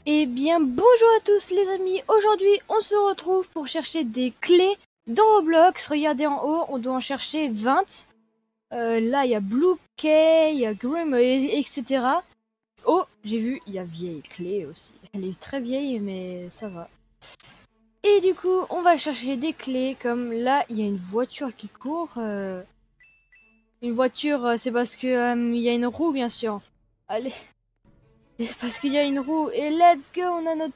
Eh bien, bonjour à tous les amis. Aujourd'hui, on se retrouve pour chercher des clés dans Roblox. Regardez en haut, on doit en chercher 20. Là, il y a Blue Key, il y a Grim, etc. Oh, j'ai vu, il y a vieille clé aussi. Elle est très vieille, mais ça va. Et du coup, on va chercher des clés. Comme là, il y a une voiture qui court. Une voiture, c'est parce que il y a une roue, bien sûr. Allez, c'est parce qu'il y a une roue. Et let's go, on a notre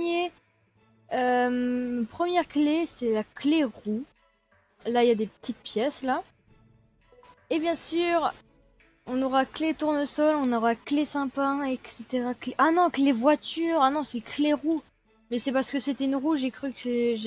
première clé, c'est la clé roue. Là, il y a des petites pièces, là. Et bien sûr, on aura clé tournesol, on aura clé sympa, etc. Ah non, clé voiture. Ah non, c'est clé roue. Mais c'est parce que c'était une roue, j'ai cru que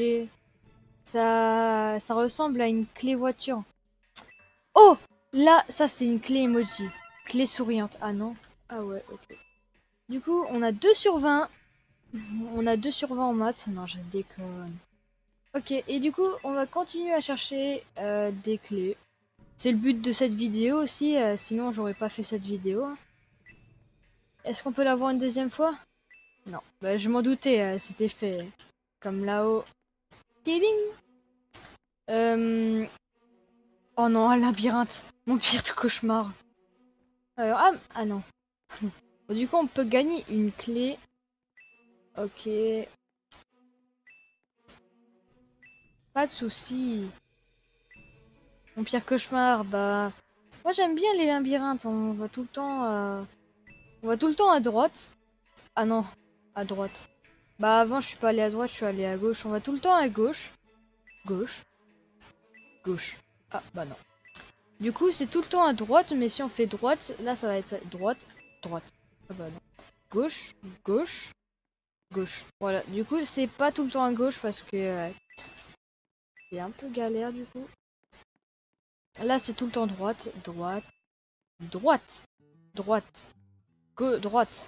ça ressemble à une clé voiture. Oh! Là, ça, c'est une clé emoji. Clé souriante. Ah non? Ah ouais, ok. Du coup, on a 2 sur 20. On a 2 sur 20 en maths. Non, je déconne. Ok, et du coup, on va continuer à chercher des clés. C'est le but de cette vidéo aussi, sinon j'aurais pas fait cette vidéo. Hein. Est-ce qu'on peut la voir une deuxième fois? Non, bah, je m'en doutais, c'était fait. Comme là-haut. Tiding. Oh non, un labyrinthe. Mon pire cauchemar. Ah non. Du coup, on peut gagner une clé. Ok. Pas de soucis. Mon pire cauchemar, bah... Moi j'aime bien les labyrinthes, on va tout le temps... On va tout le temps à droite. Ah non, à droite. Bah avant je suis pas allé à droite, je suis allé à gauche. On va tout le temps à gauche. Gauche. Gauche. Ah bah non. Du coup c'est tout le temps à droite, mais si on fait droite, là ça va être droite. Droite. Ah bah non. Gauche. Gauche. Gauche. Voilà. Du coup c'est pas tout le temps à gauche parce que c'est un peu galère du coup. Là c'est tout le temps droite. Droite. Droite. Droite. Droite.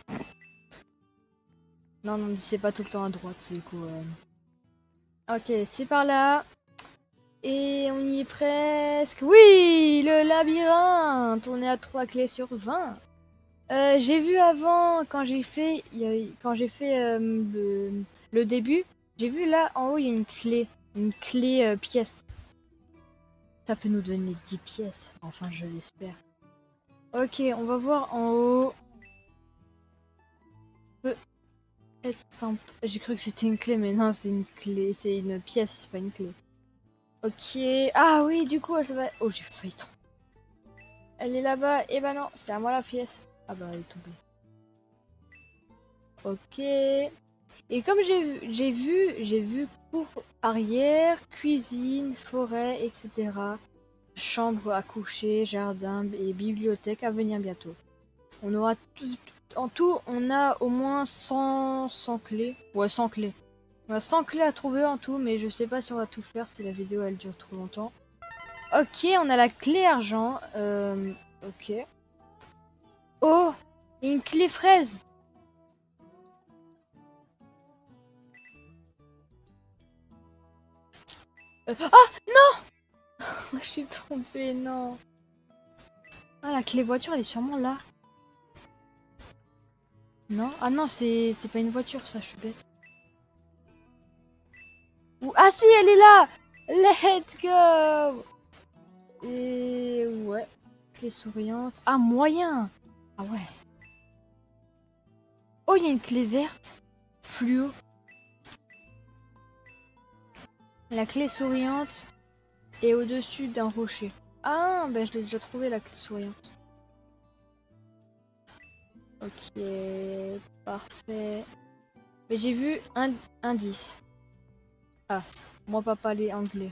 Non, non, c'est pas tout le temps à droite, du coup. Ok, c'est par là. Et on y est presque. Oui, le labyrinthe. On est à 3 clés sur 20. J'ai vu avant, quand j'ai fait, le début, j'ai vu là, en haut, il y a une clé. Une clé pièce. Ça peut nous donner 10 pièces. Enfin, je l'espère. Ok, on va voir en haut. Être simple. J'ai cru que c'était une clé, mais non, c'est une clé. C'est une pièce, c'est pas une clé. Ok. Ah oui, du coup, ça va... Oh, j'ai failli trop. Elle est là-bas. Et bah non, c'est à moi la pièce. Ah bah, elle est tombée. Ok. Et comme j'ai vu cour arrière, cuisine, forêt, etc. Chambre à coucher, jardin et bibliothèque à venir bientôt. On aura tout... En tout, on a au moins 100 clés. Ouais, 100 clés. On a 100 clés à trouver en tout, mais je sais pas si on va tout faire, si la vidéo elle dure trop longtemps. Ok, on a la clé argent. Ok. Oh, et une clé fraise. Ah, non. Je suis trompée, non. Ah, la clé voiture, elle est sûrement là. Non? Ah non, c'est pas une voiture, ça, je suis bête. Ah si, elle est là. Let's go. Et ouais, clé souriante. Ah, moyen. Ah ouais. Oh, il y a une clé verte. Fluo. La clé souriante est au-dessus d'un rocher. Ah, ben je l'ai déjà trouvé la clé souriante. Ok, parfait. Mais j'ai vu un indice. Ah, moi pas parler anglais.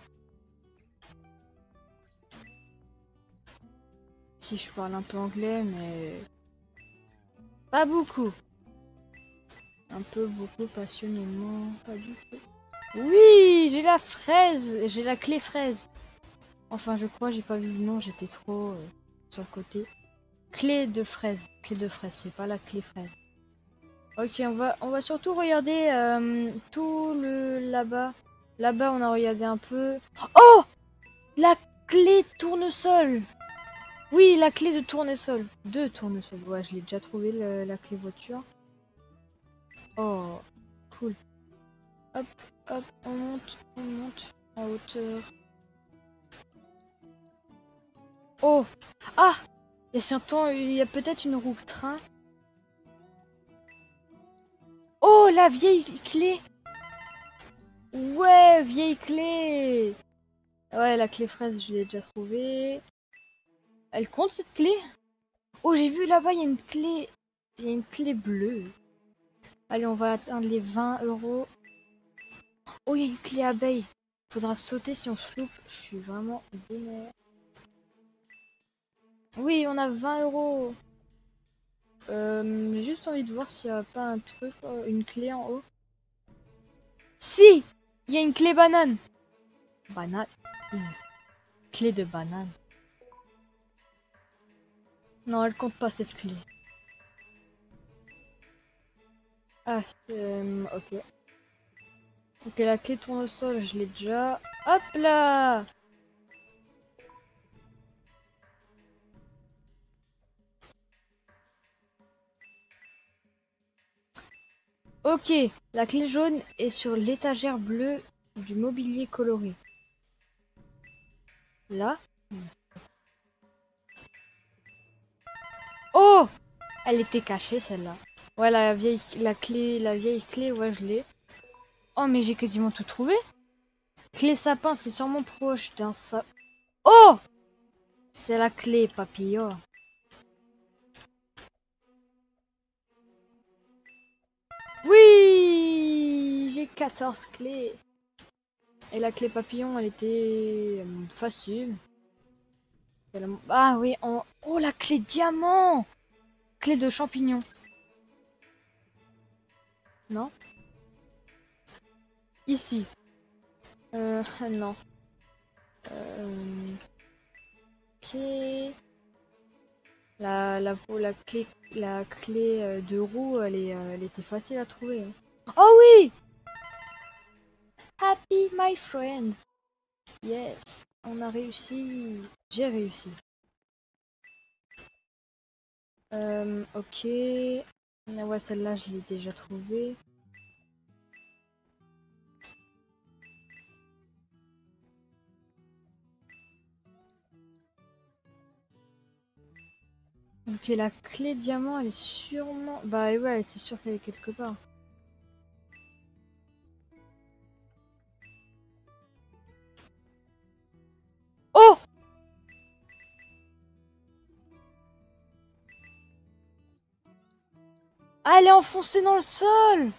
Si je parle un peu anglais, mais pas beaucoup. Un peu, beaucoup, passionnément, pas du tout. Oui, j'ai la fraise, j'ai la clé fraise. Enfin, je crois, j'ai pas vu le nom, j'étais trop sur le côté. Clé de fraise, c'est pas la clé fraise. Ok, on va surtout regarder tout le là-bas. Là-bas, on a regardé un peu. Oh, la clé tournesol. Oui, la clé de tournesol. Deux tournesols. Ouais, je l'ai déjà trouvé, la clé voiture. Oh, cool. Hop, hop, on monte en hauteur. Oh! Ah! Il y a peut-être une roue train. Oh, la vieille clé! Ouais, vieille clé! Ouais, la clé fraise, je l'ai déjà trouvée. Elle compte cette clé? Oh, j'ai vu là-bas, il y a une clé. Il y a une clé bleue. Allez, on va atteindre les 20 €. Oh, il y a une clé abeille. Faudra sauter si on se loupe. Je suis vraiment vénère. Oui, on a 20 €. J'ai juste envie de voir s'il n'y a pas un truc, une clé en haut. Si! Il y a une clé banane. Banane. Une clé de banane. Non, elle compte pas cette clé. Ah, ok. Ok, la clé tournesol, je l'ai déjà. Hop là! Ok, la clé jaune est sur l'étagère bleue du mobilier coloré. Là? Oh! Elle était cachée celle-là. Ouais, la vieille clé, ouais, je l'ai. Oh, mais j'ai quasiment tout trouvé. Clé sapin, c'est sûrement proche d'un sapin. Oh! C'est la clé papillon. Oui! J'ai 14 clés. Et la clé papillon, elle était facile. Ah oui, oh, la clé diamant! Clé de champignon. Non? Ici. Non. Ok. La clé de roue, elle était facile à trouver, hein. Oh oui! Happy my friends. Yes. On a réussi. J'ai réussi. Ok. Ah ouais, celle-là, je l'ai déjà trouvée. Ok, la clé diamant, elle est sûrement... Bah ouais, c'est sûr qu'elle est quelque part. Oh! Ah, elle est enfoncée dans le sol!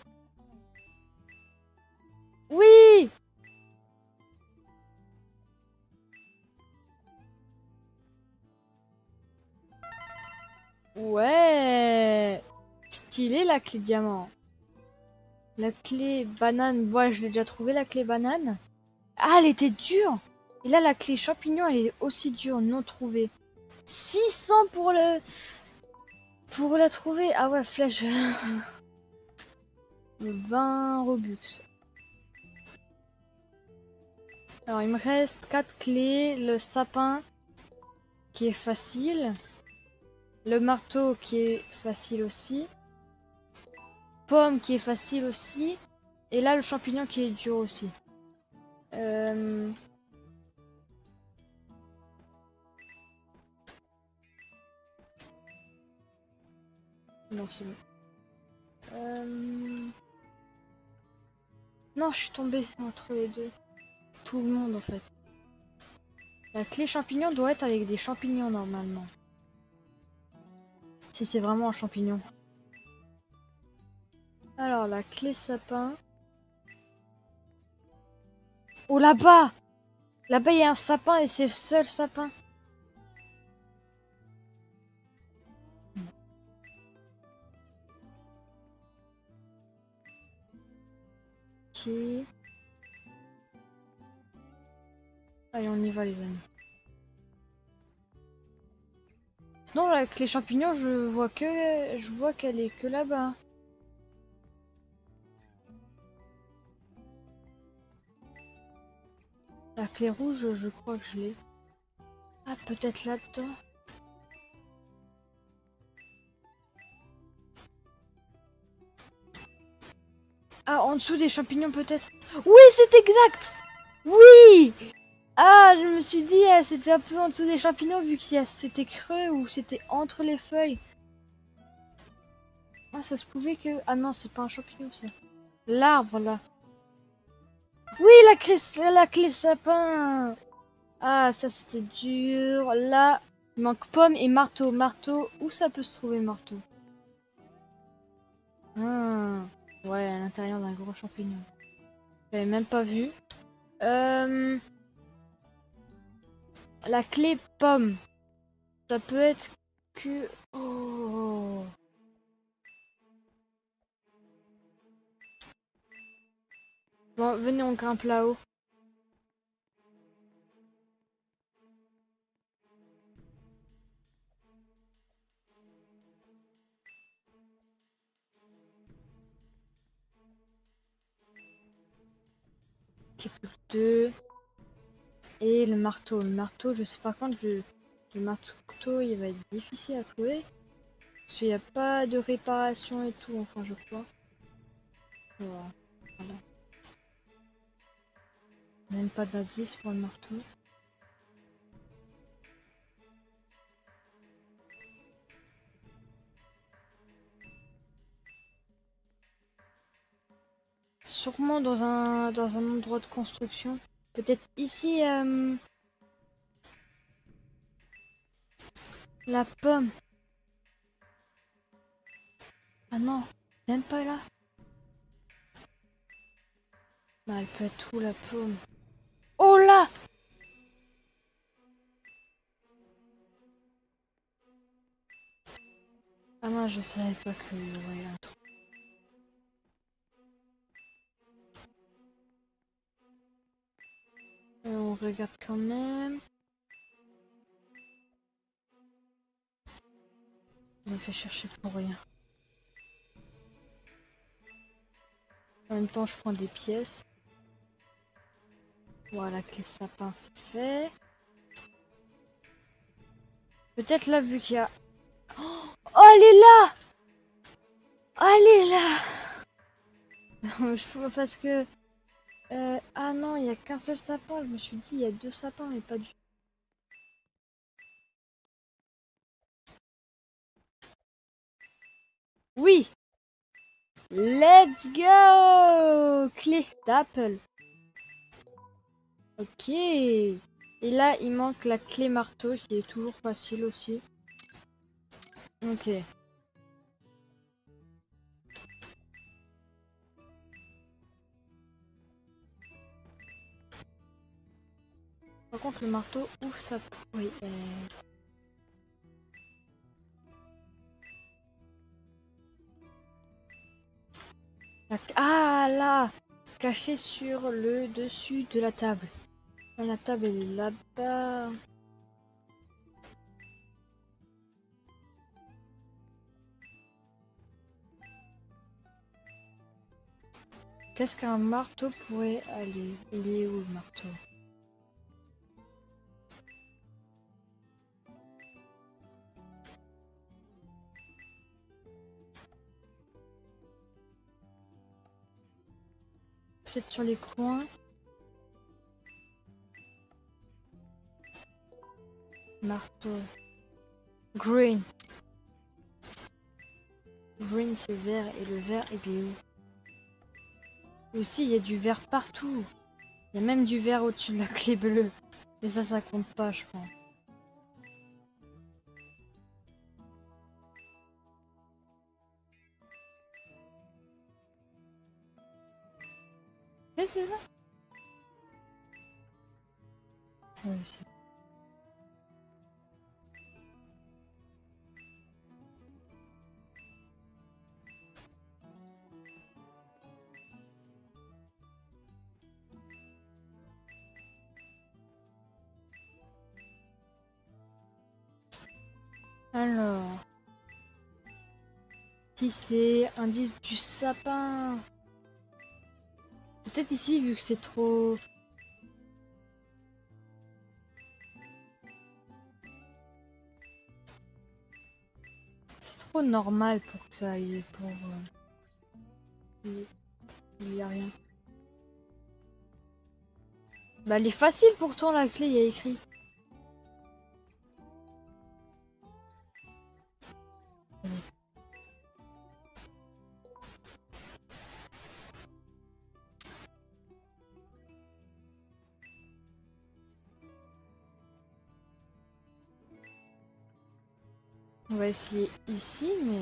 Oui! Ouais! Stylé la clé diamant. La clé banane, ouais, je l'ai déjà trouvée la clé banane. Ah, elle était dure! Et là, la clé champignon, elle est aussi dure, non trouvée. 600 pour le... Pour la trouver. Ah ouais, flèche. 20 Robux. Alors, il me reste 4 clés. Le sapin, qui est facile. Le marteau, qui est facile aussi. Pomme, qui est facile aussi. Et là, le champignon, qui est dur aussi. Non, c'est bon. Non, je suis tombée entre les deux. Tout le monde, en fait. La clé champignon doit être avec des champignons, normalement. Si c'est vraiment un champignon. Alors, la clé sapin. Oh, là-bas! Là-bas, il y a un sapin et c'est le seul sapin. Ok. Allez, on y va, les amis. Sinon, avec les champignons, je vois qu'elle est que là-bas. La clé rouge, je crois que je l'ai. Ah, peut-être là-dedans. Ah, en dessous des champignons peut-être. Oui, c'est exact. Oui. Ah, je me suis dit, c'était un peu en dessous des champignons vu que c'était creux ou c'était entre les feuilles. Ah, ça se pouvait que... Ah non, c'est pas un champignon, ça. L'arbre, là. Oui, la clé sapin. Ah, ça, c'était dur. Là, il manque pomme et marteau. Marteau, où ça peut se trouver, marteau? Ah, ouais, à l'intérieur d'un gros champignon. J'avais même pas vu. Euh, la clé pomme. Ça peut être que... Oh. Bon, venez, on grimpe là-haut. Ok, plus que deux. Et le marteau. Le marteau, je sais pas quand le marteau, il va être difficile à trouver. Parce qu'il n'y a pas de réparation et tout, enfin, je crois. Voilà. Voilà. Même pas d'indice pour le marteau. Sûrement dans un endroit de construction. Peut-être ici, la pomme. Ah non, même pas là. Bah, elle peut être où la pomme? Oh là! Ah non, je savais pas qu'il y aurait un truc. On regarde quand même. On me fait chercher pour rien. En même temps, je prends des pièces. Voilà, clé sapin, c'est fait. Peut-être là, vu qu'il y a... Oh, elle est là! Elle est là! Parce que... ah non, il n'y a qu'un seul sapin. Je me suis dit, il y a deux sapins, mais pas du tout. Oui! Let's go! Clé d'Apple. Ok. Et là, il manque la clé marteau qui est toujours facile aussi. Ok. Par contre, le marteau, où ça pourrait être? Ah là! Caché sur le dessus de la table. La table, elle est là-bas. Qu'est-ce qu'un marteau pourrait aller? Il est où le marteau? Peut-être sur les coins. Marteau. Green. Green, c'est vert. Et le vert, il est où? Aussi, il y a du vert partout. Il y a même du vert au-dessus de la clé bleue. Et ça compte pas, je pense. C'est ça? Oui, c'est... Alors... Si c'est indice du sapin. Peut-être ici, vu que c'est trop... C'est trop normal pour que ça aille pour... Il y a rien. Bah elle est facile pourtant la clé, il y a écrit. On va essayer ici, mais...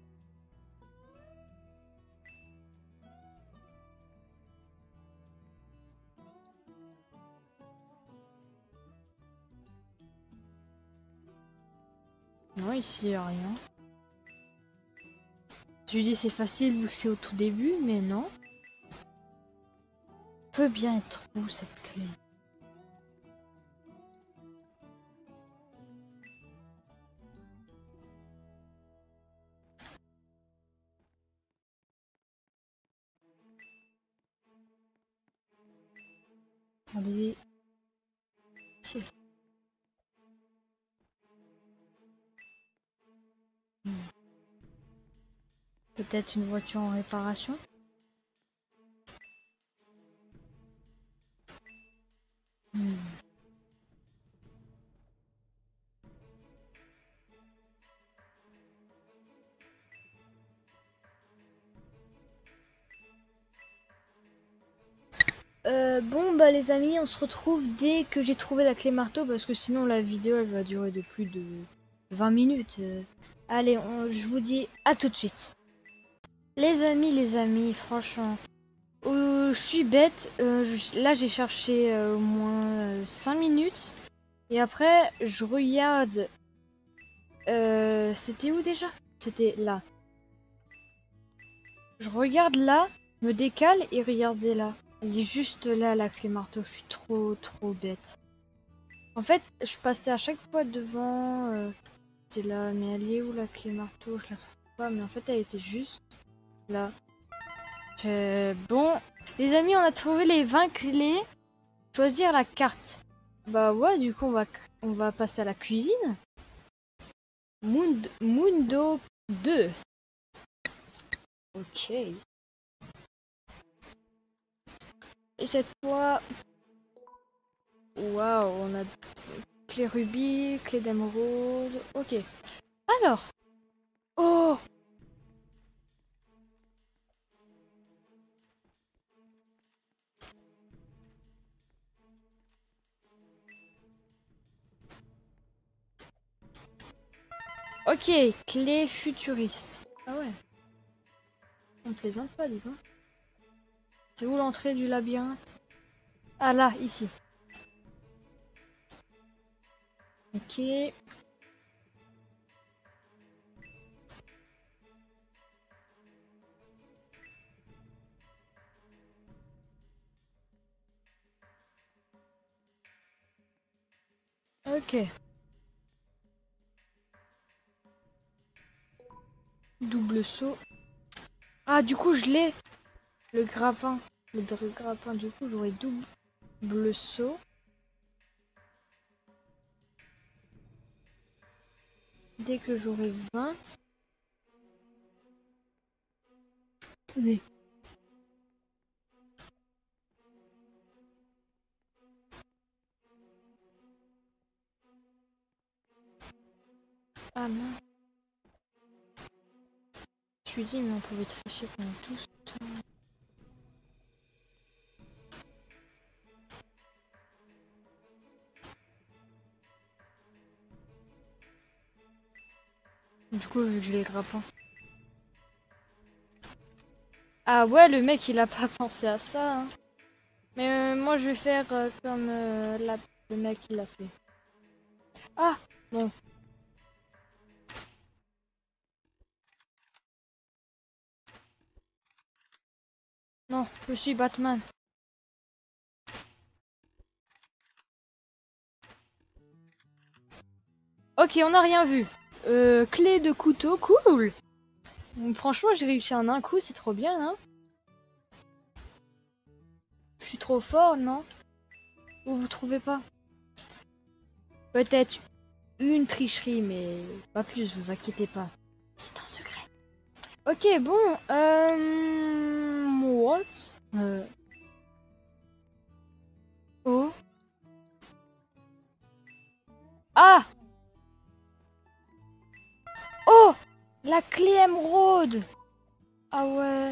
Non, ici, il n'y a rien. Je lui dis c'est facile vu que c'est au tout début, mais non. Peut bien être où cette clé? Attendez. Peut-être une voiture en réparation? Bon bah les amis, on se retrouve dès que j'ai trouvé la clé marteau parce que sinon la vidéo elle va durer de plus de 20 minutes. Allez, je vous dis à tout de suite. Les amis, franchement, je suis bête. Là j'ai cherché au moins 5 minutes et après je regarde. C'était où déjà? C'était là. Je regarde là, me décale et regardez là. Elle est juste là la clé marteau, je suis trop bête. En fait, je passais à chaque fois devant. C'est là, mais elle est où la clé marteau? Je la trouve pas, mais en fait elle était juste là. Bon, les amis, on a trouvé les 20 clés. Choisir la carte. Bah ouais, du coup on va passer à la cuisine. Mundo 2. Ok. Et cette fois... Waouh, on a clé rubis, clé d'émeraude. Ok. Alors. Oh. Ok, clé futuriste. Ah ouais. On plaisante pas, dis donc. C'est où l'entrée du labyrinthe? Ah là, ici. Ok. Ok. Double saut. Ah, du coup, je l'ai. Le grappin. Le grappin, du coup, j'aurai double saut. Dès que j'aurai 20. Oui. Ah non. Je lui dis, mais on pouvait tricher pendant tout ce temps. Du coup, vu que j'ai le grappin. Ah ouais, le mec, il a pas pensé à ça. Hein. Mais moi, je vais faire comme le mec, il a fait. Ah, bon. Non, je suis Batman. Ok, on n'a rien vu. Clé de couteau, cool. Franchement, j'ai réussi en un coup, c'est trop bien, hein. Je suis trop fort, non? Ou vous trouvez pas? Peut-être une tricherie, mais pas plus, vous inquiétez pas. C'est un secret. Ok, bon, droite. Oh. Ah! Oh! La clé émeraude! Ah ouais.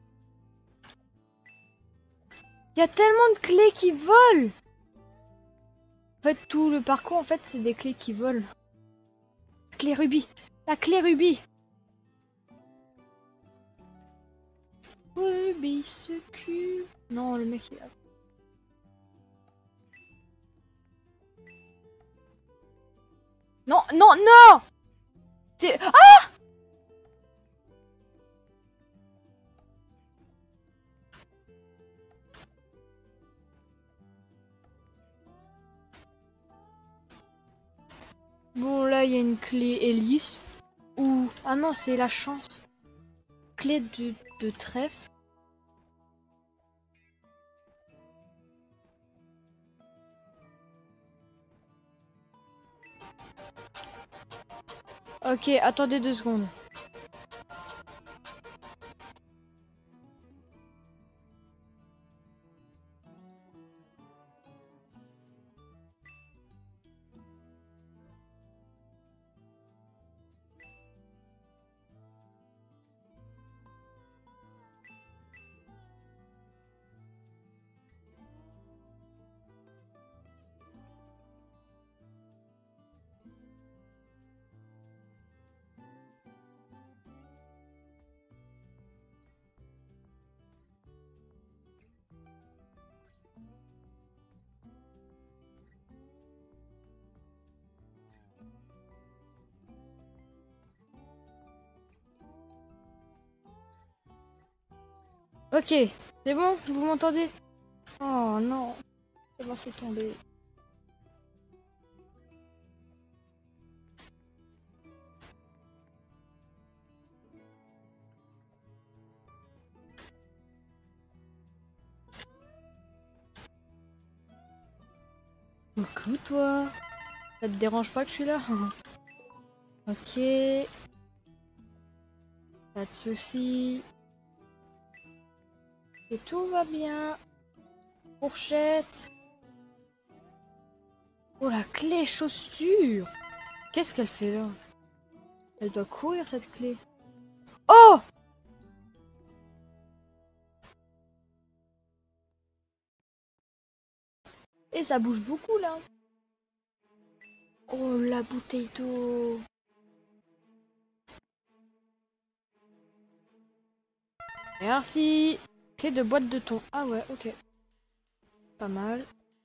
Il y a tellement de clés qui volent! En fait, tout le parcours, en fait, c'est des clés qui volent. La clé rubis! La clé rubis! Rubis ce cul. Non, le mec, il a... Non, non, non! C'est... Ah! Bon, là, il y a une clé hélice. Ou... Ah non, c'est la chance. Clé de trèfle. Ok, attendez 2 secondes. Ok, c'est bon, vous m'entendez? Oh non, ça m'a fait tomber. Coucou toi. Ça te dérange pas que je suis là? Ok. Pas de soucis. Et tout va bien. Fourchette. Oh la clé chaussure. Qu'est-ce qu'elle fait là? Elle doit courir cette clé. Oh! Et ça bouge beaucoup là. Oh la bouteille d'eau. Merci. Clé de boîte de thon. Ah ouais, ok. Pas mal.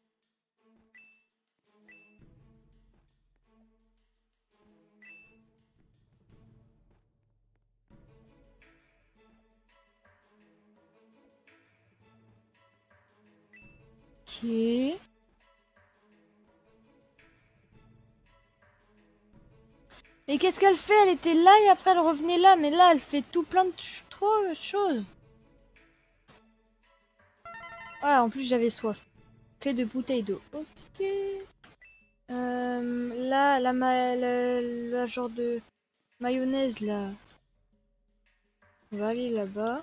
Ok. Mais qu'est-ce qu'elle fait? Elle était là et après elle revenait là. Mais là, elle fait tout plein de trop choses. Ah, en plus j'avais soif. Clé de bouteille d'eau. Ok. Là, la genre de mayonnaise là. On va aller là-bas.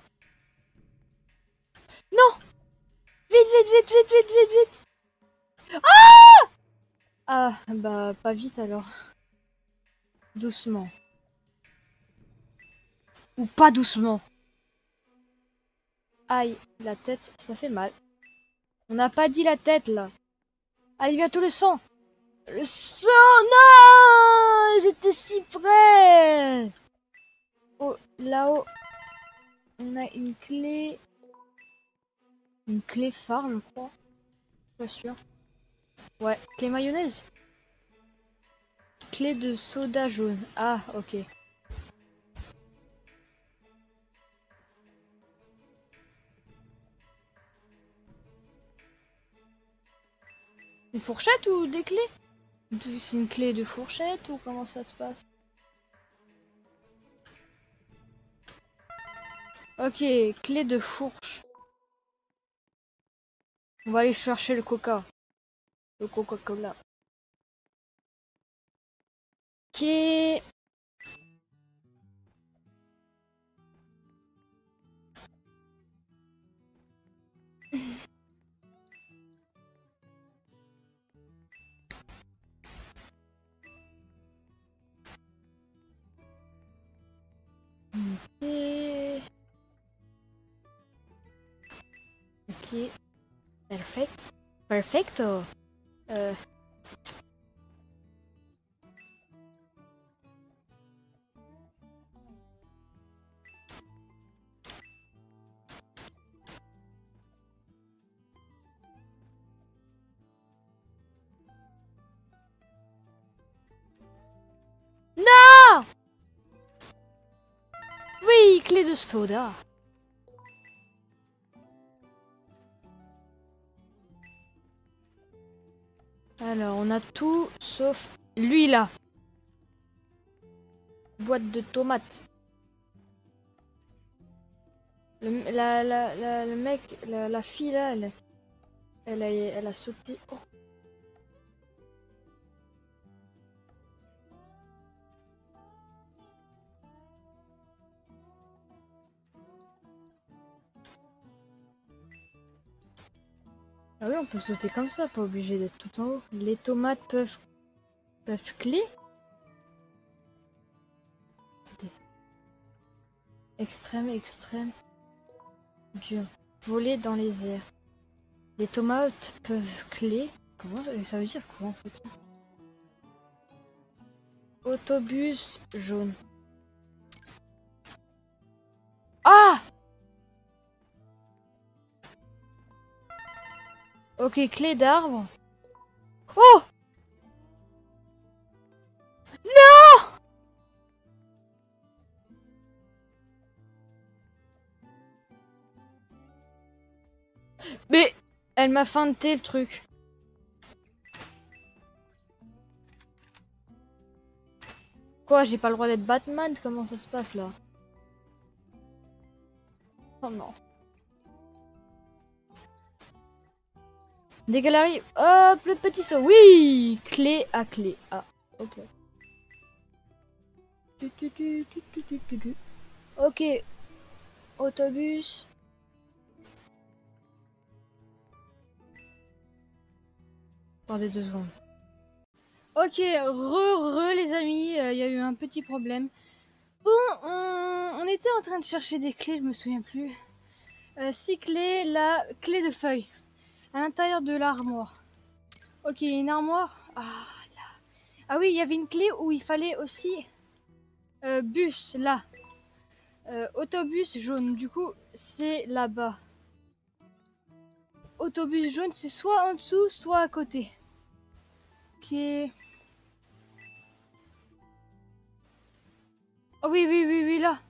Non! Vite, vite, vite, vite, vite, vite, vite! Ah, bah pas vite alors. Doucement. Ou pas doucement. Aïe, la tête, ça fait mal. On n'a pas dit la tête là. Allez, bientôt le sang. Le sang, non! J'étais si près! Oh, là-haut, on a une clé. Une clé phare, je crois. Pas sûr. Ouais, clé mayonnaise. Clé de soda jaune. Ah, ok. Une fourchette ou des clés? C'est une clé de fourchette ou comment ça se passe? Ok, clé de fourche. On va aller chercher le coca. Le Coca-Cola. Ok. Ok. Perfect. Perfecto. Non! Oui, clé de soda. Alors, on a tout sauf lui là. Boîte de tomates. Le mec, la fille là, elle a sauté. Oh. Ah oui, on peut sauter comme ça, pas obligé d'être tout en haut. Les tomates peuvent clé. Extrême, extrême. Dur. Voler dans les airs. Les tomates peuvent clé. Comment ça veut dire quoi en fait ça? Autobus jaune. Ah! Ok, clé d'arbre. Oh! Non! Mais elle m'a feinté le truc. Quoi, j'ai pas le droit d'être Batman? Comment ça se passe là? Oh non. Dès qu'elle arrive, hop, le petit saut. Oui! Clé à clé. Ah, ok. Ok, autobus. Attendez 2 secondes. Ok, les amis, il y a eu un petit problème. Bon, on était en train de chercher des clés, je me souviens plus. 6 clés, la clé de feuille. À l'intérieur de l'armoire. Ok, une armoire. Ah là. Ah oui, il y avait une clé où il fallait aussi bus, là. Autobus jaune, du coup, c'est là-bas. Autobus jaune, c'est soit en dessous, soit à côté. Ok. Oh oui, oui, oui, oui, là.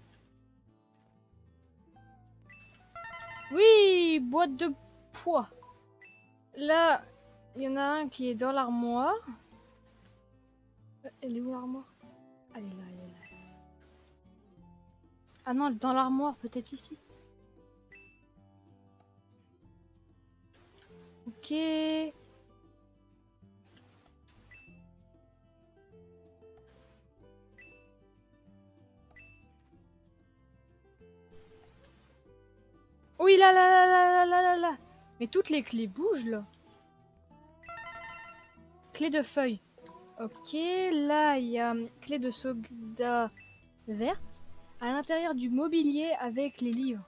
Oui, boîte de poids. Là, il y en a un qui est dans l'armoire. Elle est où l'armoire? Elle est là, elle est là. Ah non, dans l'armoire, peut-être ici. Ok. Oui, là, là, là, là, là, là, là, là. Mais toutes les clés bougent, là. Clé de feuille. Ok, là, il y a clé de soda verte. À l'intérieur du mobilier avec les livres.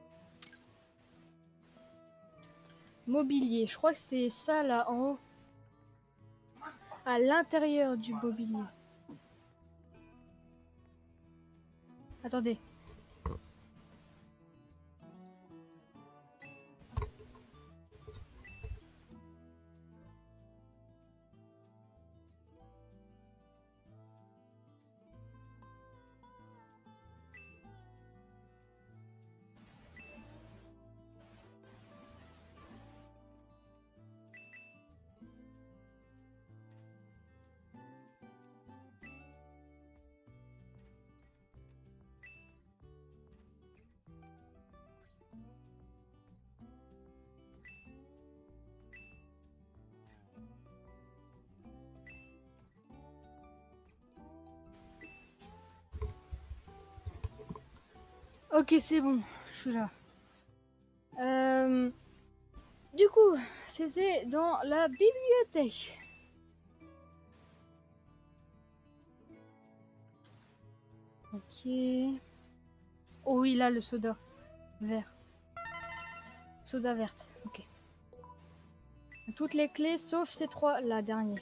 Mobilier, je crois que c'est ça, là, en haut. À l'intérieur du mobilier. Attendez. Ok, c'est bon, je suis là. Du coup, c'était dans la bibliothèque. Ok. Oh oui, là, le soda vert. Soda verte, ok. Toutes les clés sauf ces trois, la dernière.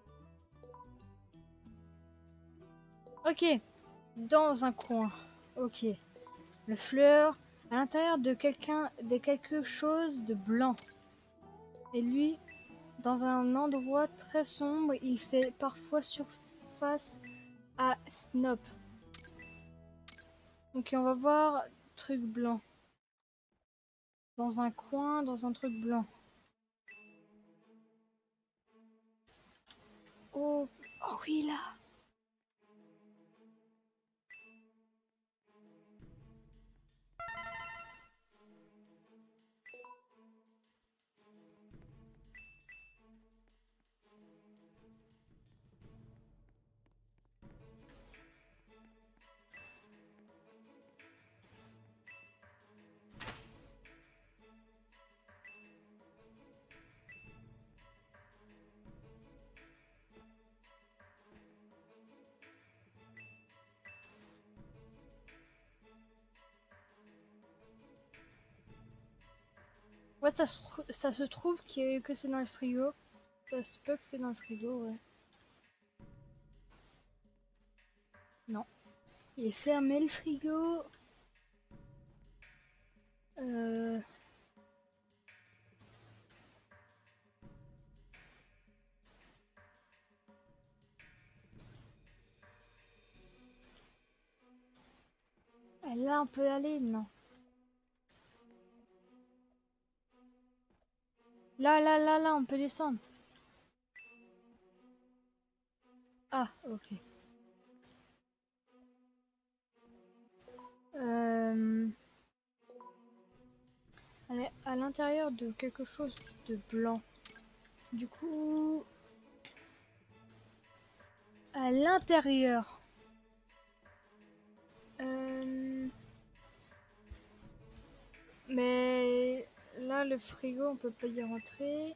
Ok, dans un coin. Ok. Le fleur à l'intérieur de quelque chose de blanc. Et lui, dans un endroit très sombre, il fait parfois surface à Snop. Ok, on va voir truc blanc. Dans un coin, dans un truc blanc. Oh, oh oui, là. Ouais, ça se trouve que c'est dans le frigo. Ça se peut que c'est dans le frigo, ouais. Non. Il est fermé le frigo. Euh... Là, on peut aller? Non. Là, on peut descendre. Ah, ok. Euh... Elle est à l'intérieur de quelque chose de blanc. Du coup... À l'intérieur. Euh... Mais... Là, le frigo, on peut pas y rentrer.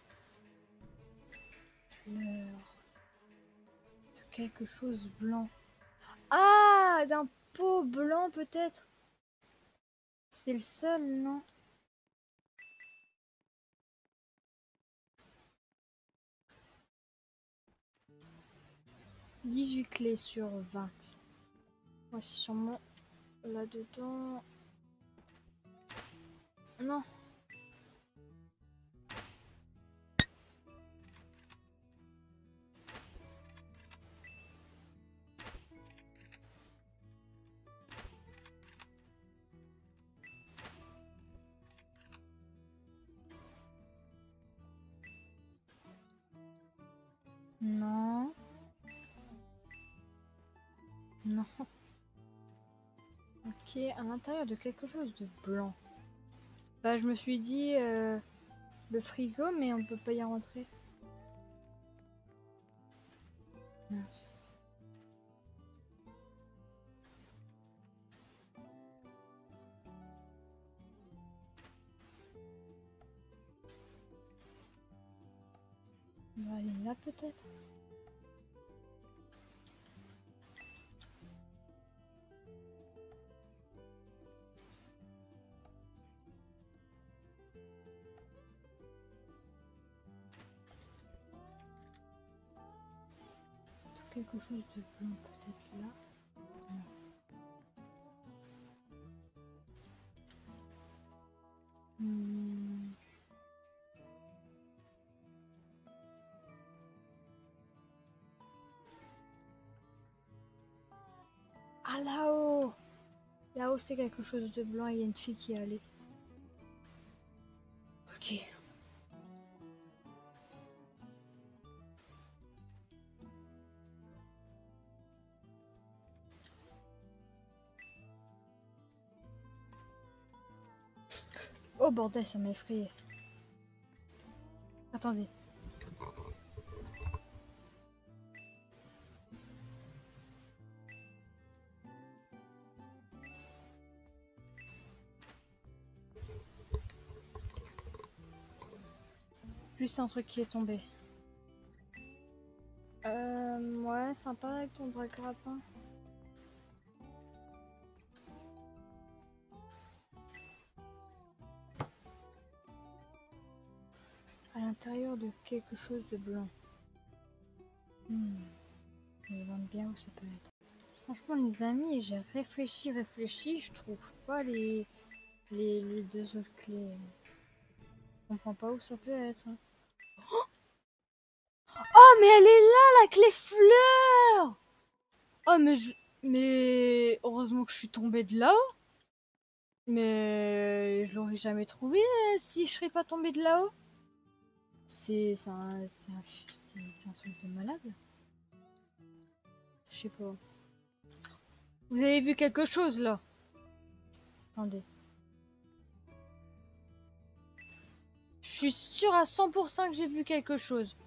Fleur. Quelque chose blanc. Ah, d'un pot blanc peut-être. C'est le seul, non? « 18 clés sur 20. Ouais, c'est sûrement là-dedans. Non. Non. Non. Ok, à l'intérieur de quelque chose de blanc. Bah, je me suis dit le frigo, mais on peut pas y rentrer. Mince. On va aller là peut-être. Quelque chose de blanc peut-être là. Hmm. Ah, là-haut! Là-haut, c'est quelque chose de blanc et il y a une fille qui est allée. Ok. Oh bordel, ça m'a effrayé. Attendez. plus c'est un truc qui est tombé. Ouais, sympa avec ton drag grappin. À l'intérieur de quelque chose de blanc. Je me demande bien où ça peut être. Franchement, les amis, j'ai réfléchi, je trouve pas les deux autres clés. Je comprends pas où ça peut être. Oh, mais elle est là, la clé fleur! Oh, mais heureusement que je suis tombée de là-haut. Mais je l'aurais jamais trouvé si je serais pas tombée de là-haut. C'est un truc de malade. Je sais pas. Vous avez vu quelque chose là? Attendez. Je suis sûre à 100% que j'ai vu quelque chose.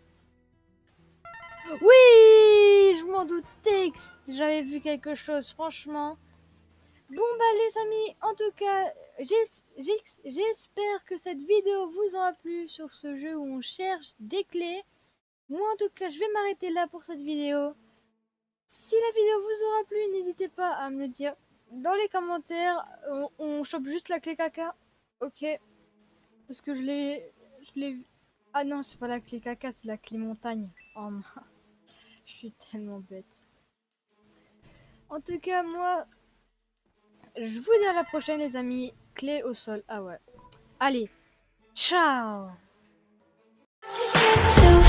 Oui, je m'en doutais que j'avais vu quelque chose, franchement. Bon bah les amis, en tout cas, j'espère que cette vidéo vous aura plu sur ce jeu où on cherche des clés. Moi en tout cas, je vais m'arrêter là pour cette vidéo. Si la vidéo vous aura plu, n'hésitez pas à me le dire dans les commentaires. On chope juste la clé caca. Ok. Parce que je l'ai vu. Ah non, c'est pas la clé caca, c'est la clé montagne. Oh mince. Je suis tellement bête. En tout cas, moi, je vous dis à la prochaine, les amis. Clé au sol. Ah ouais. Allez. Ciao.